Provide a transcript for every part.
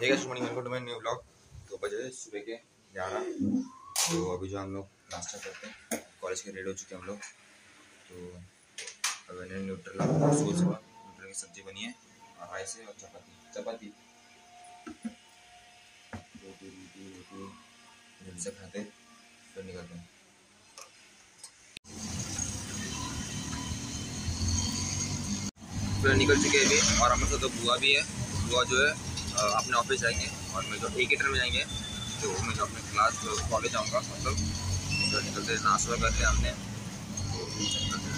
ठीक है, morning welcome to my new vlog. तो बजे सुबह के 11। तो अभी जो हम लोग नाश्ता करते हैं, कॉलेज के रेडी हो चुके हैं हम लोग। तो अब मैंने न्यूट्रल की सब्जी बनी है और राइस है और चपाती रोटी जल्दी से खाते फिर निकलते हैं। फिर निकल चुके हैं अभी, और हमारे साथ तो बुआ भी है। बुआ जो है अपने ऑफिस जाएंगे और मैं जो एकेटर में जाएंगे, तो मैं जो अपने क्लास कॉलेज जाऊँगा। मतलब जो निकलते नाश्ता कर लिया हमने, तो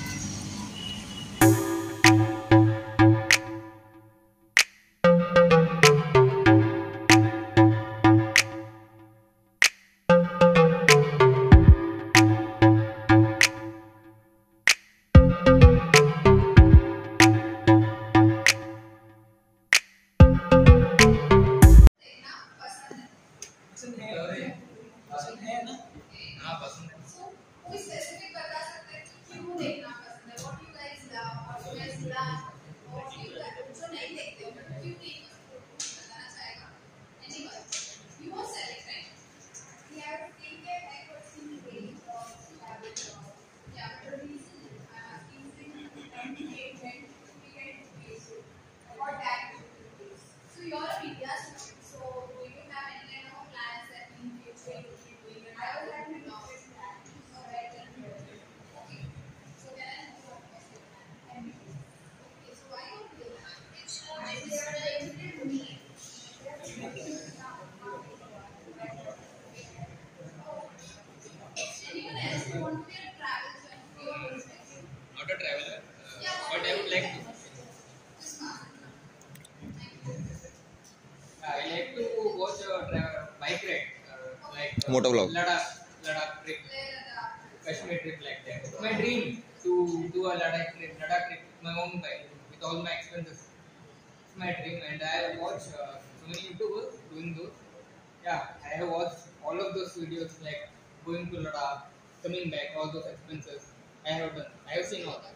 motor vlog. Ladakh trip, Kashmir trip like that. It's my dream to do a Ladakh trip with my own bike, with all my expenses. It's my dream, and I have watched so many YouTubers doing those. Yeah, I have watched all of those videos, like going to Ladakh, coming back, all those expenses. I have done. I have seen all that.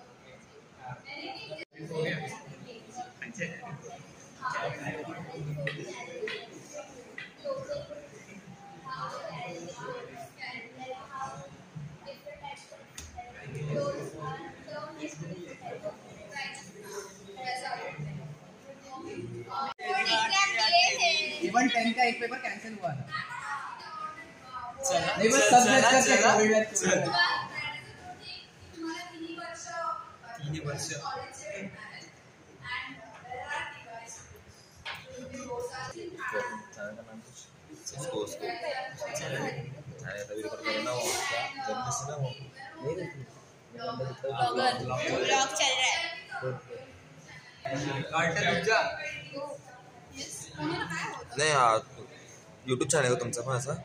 Even 10 का एक paper cancel हुआ था। नहीं बस सब जज करके Covid batch तीन वर्ष उसको तभी रिकॉर्ड करना हो जल्दी से ना हो ब्लॉग चल रहा है। नाही यूट्यूब चॅनल आहे तुमचा पण असा?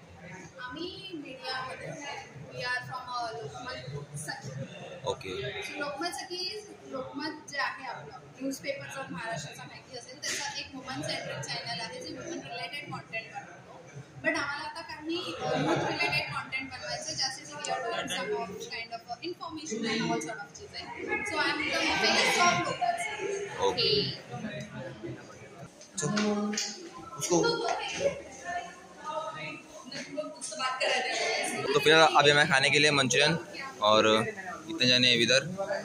ओके. लोकमत सखी लोकमत जे आहे आपलं न्यूजपेपर जर महाराष्ट्राचा माहिती असेल त्याचा एक वुमन सेंट्रिक चॅनल आहे जे वुमन रिलेटेड कॉन्टेंट बनवतो. बट आम्हाला आता काही यूथ रिलेटेड कॉन्टेंट बनवायचं ज्याचे we are doing some kind of information and all sort of चीजें. So I am the face of Lokmat. Okay. तो फिर अभी मैं खाने के लिए मंचूरियन और इतने जाने इधर.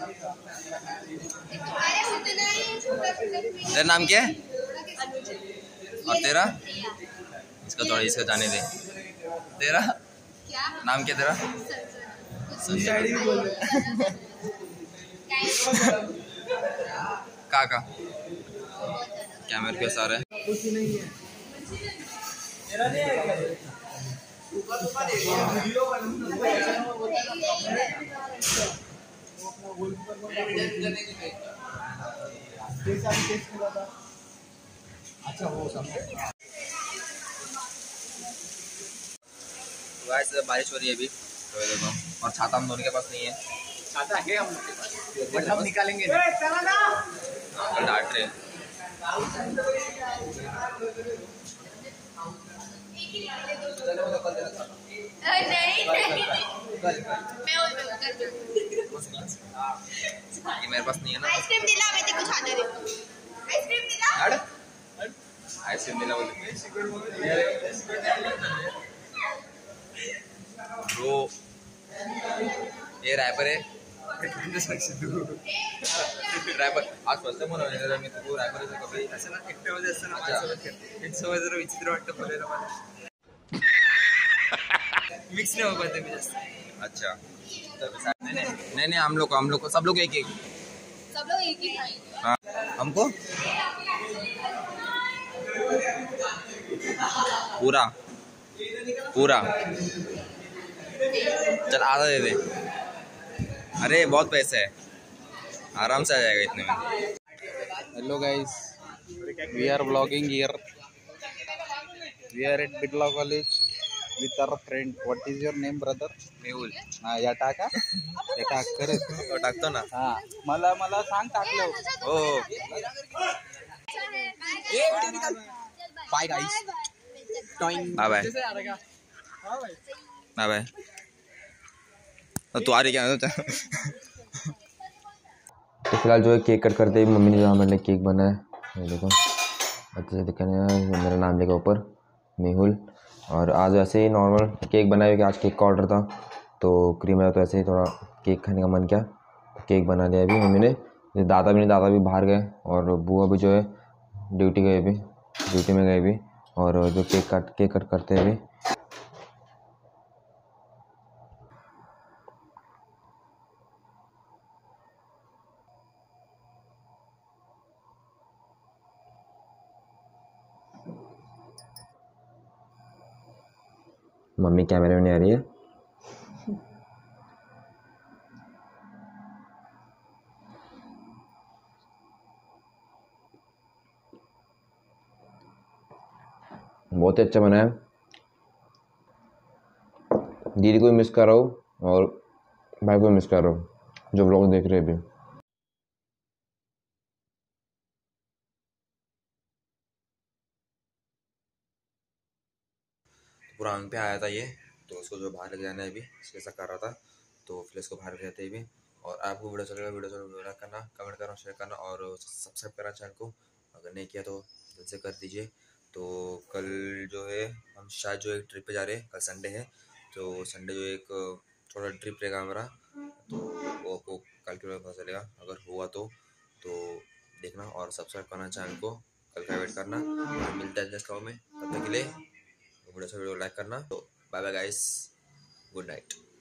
तेरा नाम क्या है और तेरा? इसका थोड़ा इसका जाने दे. तेरा नाम क्या तेरा? काका कैमरे के सारे अच्छा वो समझ. बारिश हो रही है अभी तो देखो, और छाता हम दोनों के पास नहीं है. छाता है हम लोग के पास बट हम निकालेंगे. डांट रहे. मेरे पास नहीं है ना. आइसक्रीम दिला मैं तेको छाता देतो. आइसक्रीम दिला. आईस्क्रीम दिला बोलते ब्रो, ये रॅपर आहे रॅपर आज फर्स्ट म्हणून मी तू रॅपर कपडे असं ना एकट्यामध्ये असताना माझ्यासोबत करते एकसोबत जरा विचित्र वाटतं बोलायला मला मिक्स नहीं हो पाते मैं जास्त अच्छा नहीं नहीं हम लोग को सब लोग एक एक ही खाएंगे हाँ हमको पूरा पूरा चल आधा दे दे अरे बहुत पैसे है आराम से आ जाएगा इतने में Hello guys, we are vlogging here. We are at Bidla College with our friend. What is your name, brother? Mehul या टाका या टाक खरंच टाकतो ना हा मला मला सांग टाकलं हो bye guys bye bye bye bye तू आ रही क्या तो फिलहाल जो है केक कट करते ही मम्मी ने जहाँ मैंने केक बनाया ये देखो अच्छे से दिखाने मेरा नाम लिखा ऊपर मेहुल। और आज वैसे ही नॉर्मल केक बनाया क्योंकि आज केक का ऑर्डर था तो क्रीम आया तो ऐसे ही थोड़ा केक खाने का मन किया तो केक बना लिया अभी मम्मी ने। दादा भी बाहर गए और बुआ भी जो है ड्यूटी में गए भी और जो केक कट करते हैं अभी मम्मी कैमरे में नहीं आ रही है। बहुत ही अच्छा बना है। दीदी को भी मिस कर रहा हूँ और भाई को भी मिस कर रहा हूँ जो व्लॉग देख रहे हैं अभी। पुरान पे आया था ये तो उसको जो बाहर लेके जाना है अभी इसके साथ कर रहा था तो फिर इसको बाहर ले जाते भी। और आपको वीडियो चलेगा वीडियो लाइक करना कमेंट करना शेयर करना और सब्सक्राइब करना चैनल को अगर नहीं किया तो जल्द से कर दीजिए। तो कल जो है हम शायद जो एक ट्रिप पे जा रहे हैं कल संडे है तो संडे जो एक छोटा ट्रिप रहेगा हमारा तो वो आपको कल के पता चलेगा अगर हुआ तो देखना और सब्सक्राइब करना चैनल को कल का वेट करना। मिलता है नेक्स्ट व्लॉग में तब तक के लिए वीडियो लाइक करना। तो bye bye guys good night.